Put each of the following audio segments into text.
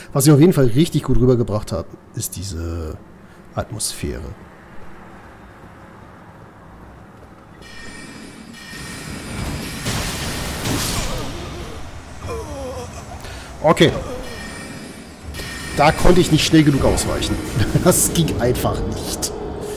Was ich auf jeden Fall richtig gut rübergebracht habe, ist diese Atmosphäre. Okay. Da konnte ich nicht schnell genug ausweichen. Das ging einfach nicht.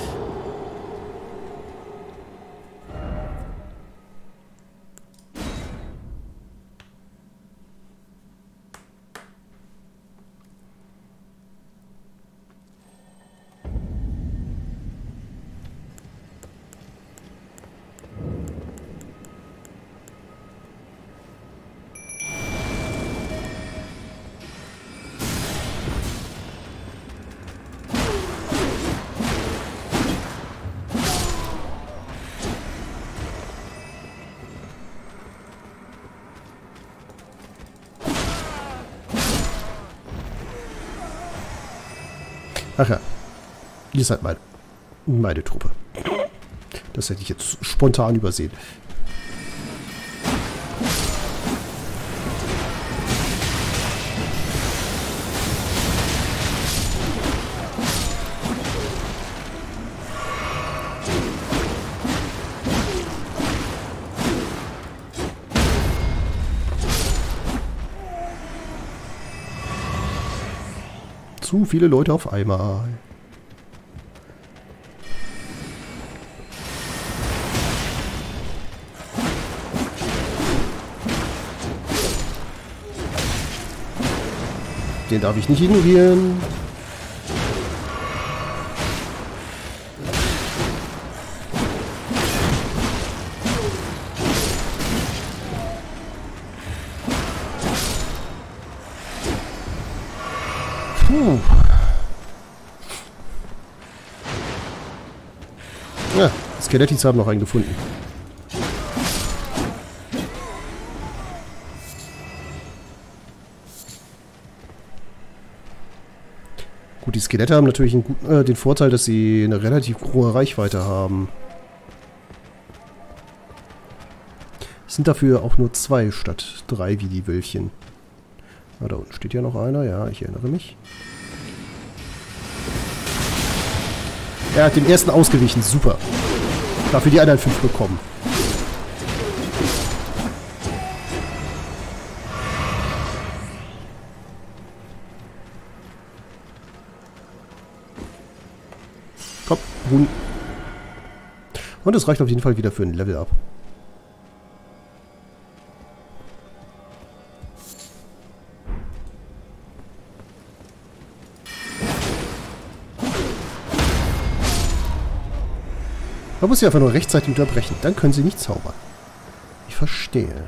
Ach ja, ihr seid meine Truppe. Das hätte ich jetzt spontan übersehen. Zu viele Leute auf einmal. Den darf ich nicht ignorieren. Puh. Ja, Skelettis haben noch einen gefunden. Gut, die Skelette haben natürlich den Vorteil, dass sie eine relativ hohe Reichweite haben. Es sind dafür auch nur 2 statt 3 wie die Wölfchen. Ah, da unten steht ja noch einer. Ja, ich erinnere mich. Er hat den ersten ausgewichen. Super. Dafür die anderen 5 bekommen. Komm, Huhn. Und es reicht auf jeden Fall wieder für ein Level-Up. Man muss sie einfach nur rechtzeitig unterbrechen. Dann können sie nicht zaubern. Ich verstehe.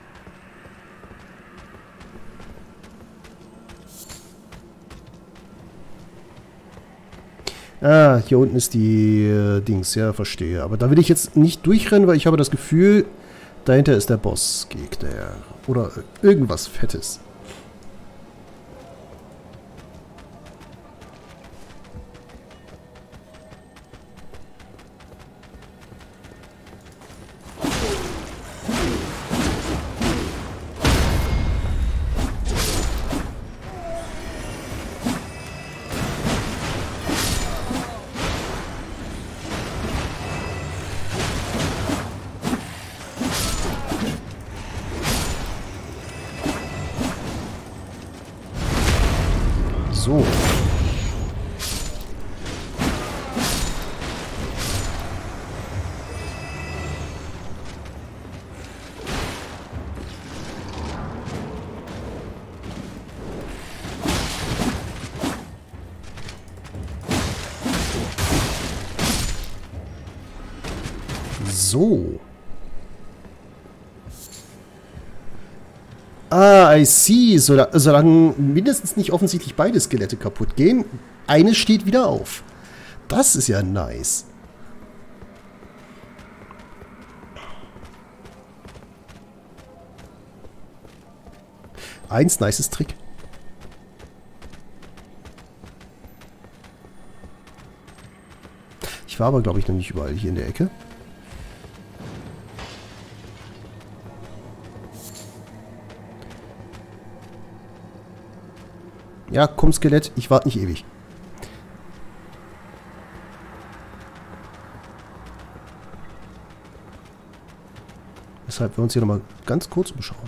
Ah, hier unten ist die Dings. Ja, verstehe. Aber da will ich jetzt nicht durchrennen, weil ich habe das Gefühl, dahinter ist der Bossgegner. Oder irgendwas Fettes. So. So. Ah, I see. Solange mindestens nicht offensichtlich beide Skelette kaputt gehen, eines steht wieder auf. Das ist ja nice. Nices Trick. Ich war aber, glaube ich, noch nicht überall hier in der Ecke. Ja, komm, Skelett, ich warte nicht ewig. Weshalb wir uns hier nochmal ganz kurz umschauen.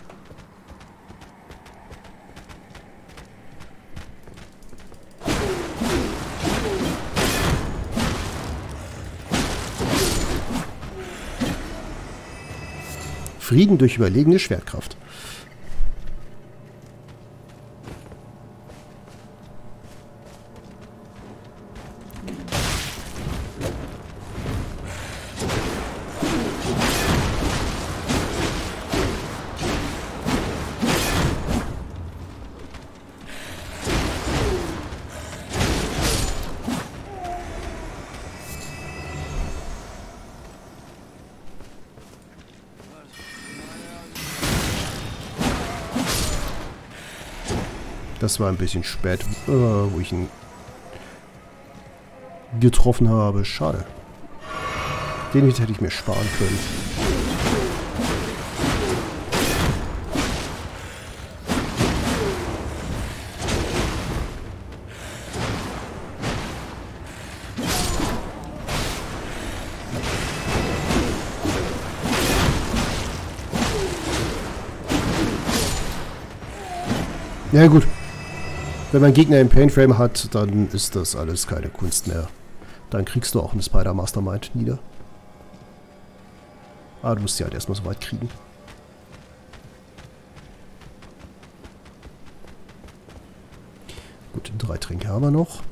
Frieden durch überlegene Schwertkraft. Das war ein bisschen spät, wo ich ihn getroffen habe. Schade. Den hätte ich mir sparen können. Ja gut. Wenn man Gegner im Painframe hat, dann ist das alles keine Kunst mehr. Dann kriegst du auch eine Spider-Mastermind nieder. Ah, du musst sie halt erstmal so weit kriegen. Gut, 3 Tränke haben wir noch.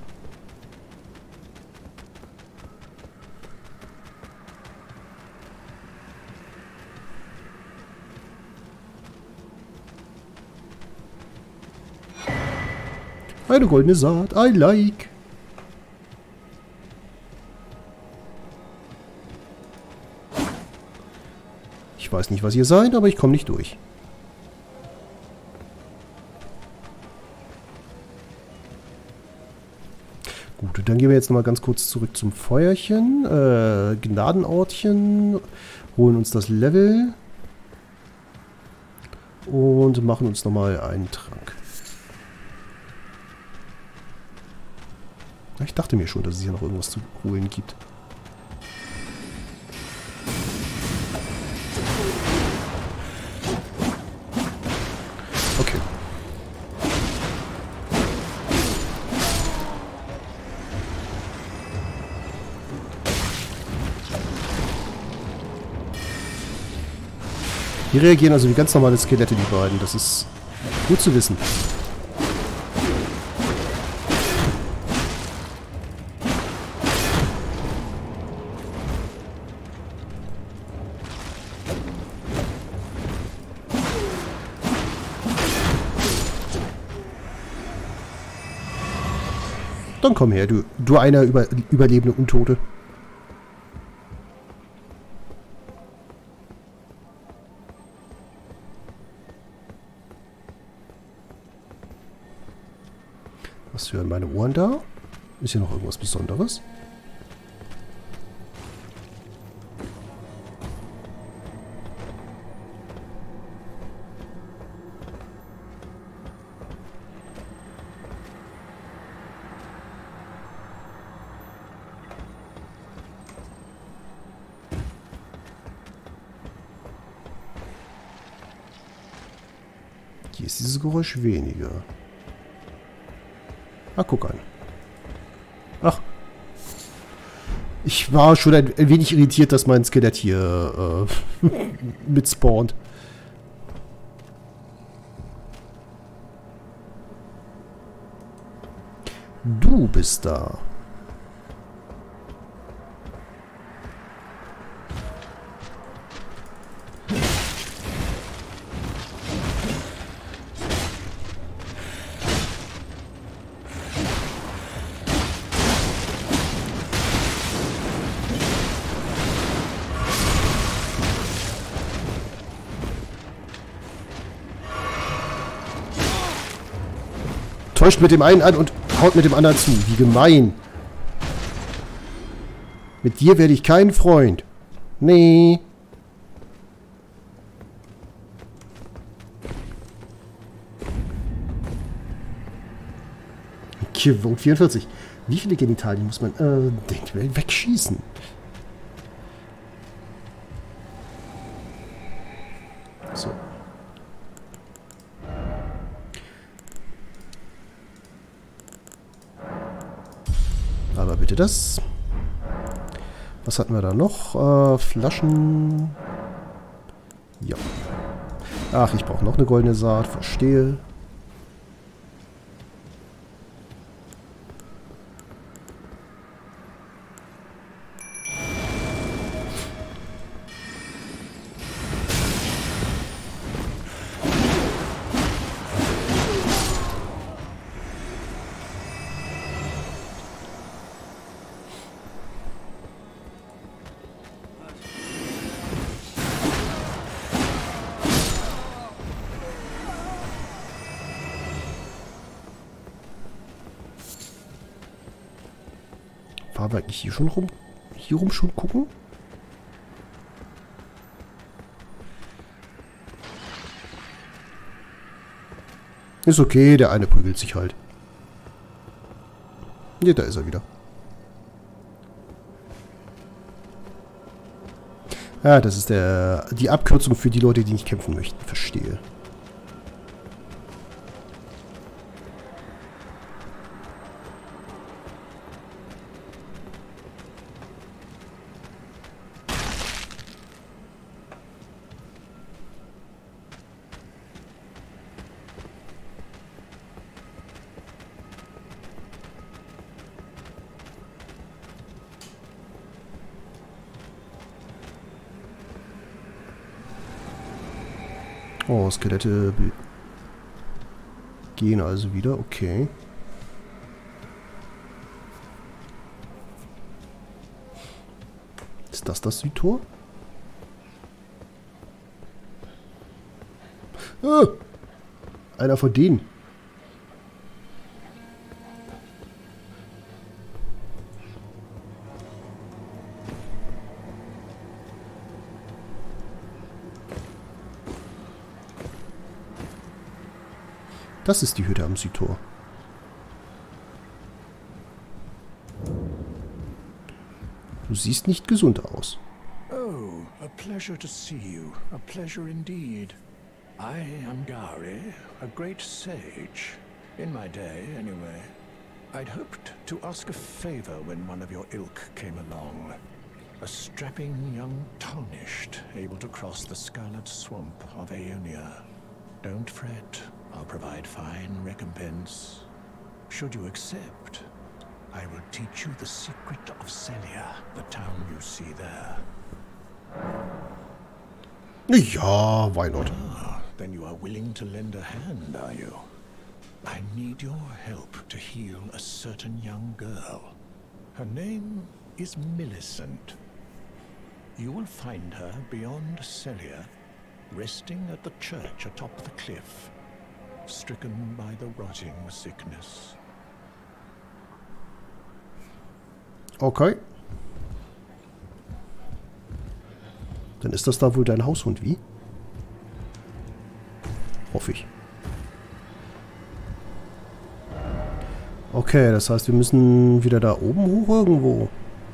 Eine goldene Saat. I like. Ich weiß nicht, was ihr seid, aber ich komme nicht durch. Gut, dann gehen wir jetzt nochmal ganz kurz zurück zum Feuerchen. Gnadenortchen. Holen uns das Level. Und machen uns nochmal einen Trank. Ich dachte mir schon, dass es hier noch irgendwas zu holen gibt. Okay. Die reagieren also wie ganz normale Skelette, die beiden. Das ist gut zu wissen. Dann komm her, du einer überlebende Untote. Was hören meine Ohren da? Ist hier noch irgendwas Besonderes? Hier ist dieses Geräusch weniger. Ah, guck an. Ach. Ich war schon ein wenig irritiert, dass mein Skelett hier mit spawnt. Du bist da. Täuscht mit dem einen an und haut mit dem anderen zu. Wie gemein. Mit dir werde ich kein Freund. Nee. Vote 44. Wie viele Genitalien muss man wegschießen? So. Aber bitte das. Was hatten wir da noch? Flaschen. Ja. Ach, ich brauche noch eine goldene Saat. Verstehe. War wir eigentlich hier schon rum? Hier rum schon gucken? Ist okay, der eine prügelt sich halt. Ne, da ist er wieder. Ah, das ist die Abkürzung für die Leute, die nicht kämpfen möchten. Verstehe. Oh, Skelette gehen also wieder. Okay. Ist das Südtor? Ah, einer von denen. Das ist die Hütte am Südtor. Du siehst nicht gesund aus. Oh, a pleasure to see you. A pleasure indeed. I am Gari, a great sage. In my day, anyway. I'd hoped to ask a favor when one of your ilk came along. A strapping young tarnished, able to cross the scarlet swamp of Aeonia. Don't fret. I'll provide fine recompense. Should you accept, I will teach you the secret of Celia, the town you see there. Ja, why not? Ah, then you are willing to lend a hand, are you? I need your help to heal a certain young girl. Her name is Millicent. You will find her beyond Celia, resting at the church atop the cliff. Stricken by the rotting sickness. Okay. Dann ist das da wohl dein Haushund, wie? Hoffe ich. Okay, das heißt, wir müssen wieder da oben hoch irgendwo.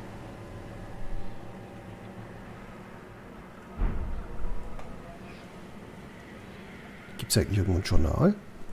Gibt es eigentlich irgendwo ein Journal?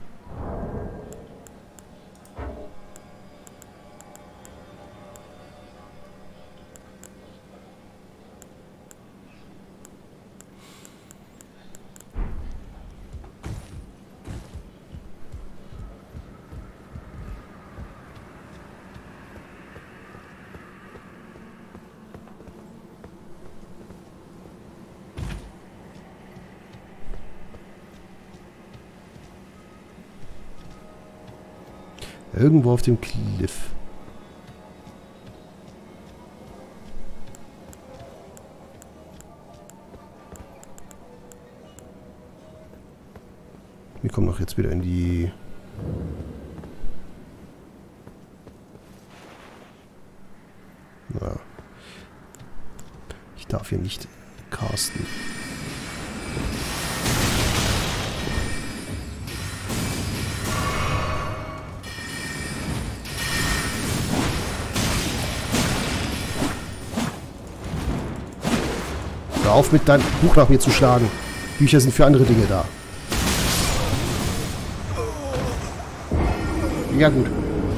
Irgendwo auf dem Cliff. Wir kommen doch jetzt wieder in die... Na. Ich darf hier nicht casten. Hör auf mit deinem Buch nach mir zu schlagen. Bücher sind für andere Dinge da. Ja, gut.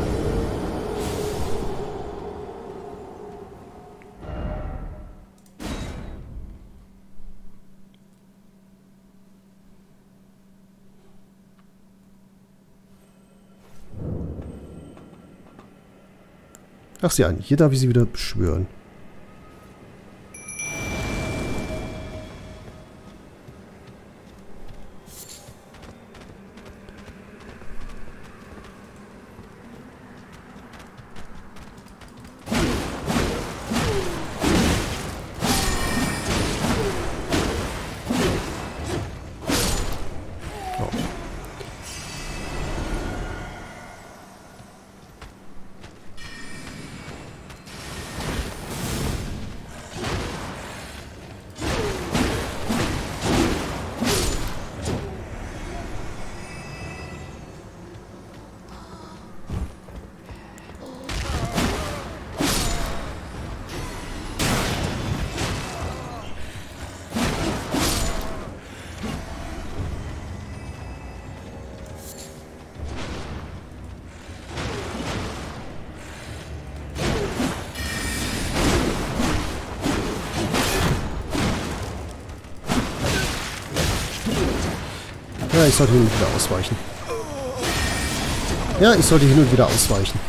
Ach, sieh an. Hier darf ich sie wieder beschwören. Ja, ich sollte hin und wieder ausweichen. Ja, ich sollte hin und wieder ausweichen.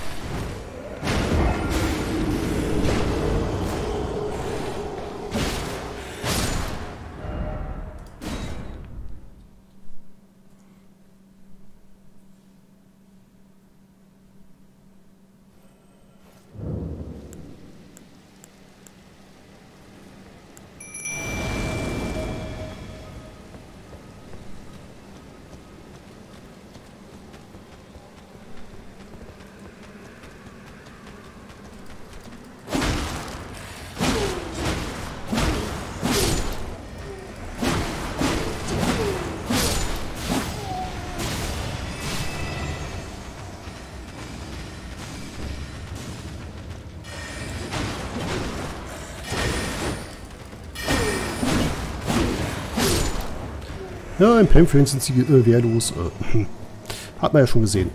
Ja, im Pamphlet sind sie wehrlos. Hat man ja schon gesehen.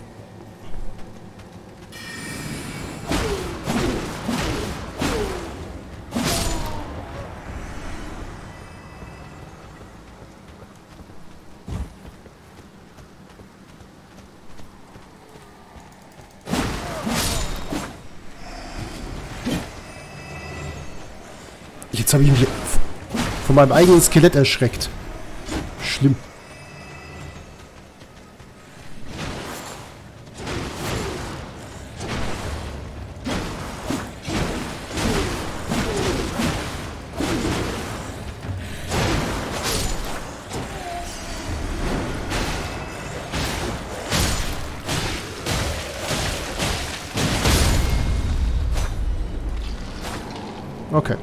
Jetzt habe ich mich von meinem eigenen Skelett erschreckt. Schlimm. Okay.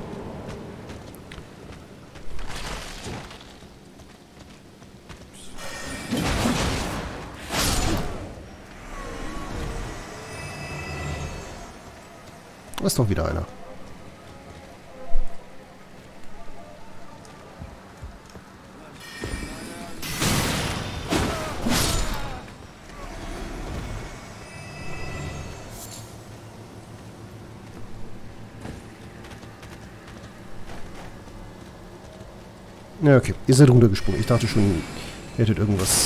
Da ist doch wieder einer. Ja, okay. Ihr seid runtergesprungen. Ich dachte schon, ihr hättet irgendwas...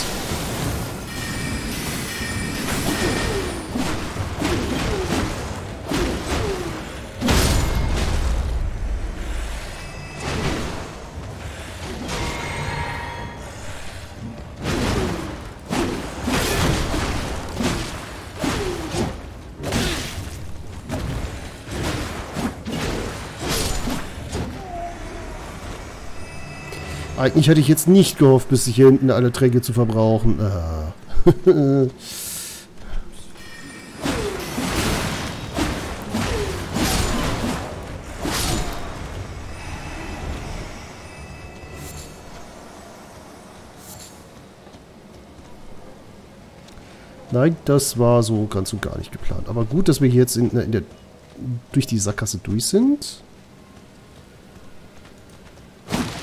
Eigentlich hätte ich jetzt nicht gehofft, bis sich hier hinten alle Tränke zu verbrauchen. Nein, das war so ganz und gar nicht geplant. Aber gut, dass wir hier jetzt durch die Sackgasse durch sind.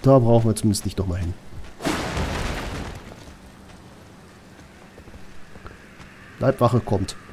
Da brauchen wir zumindest nicht nochmal hin. Leibwache kommt.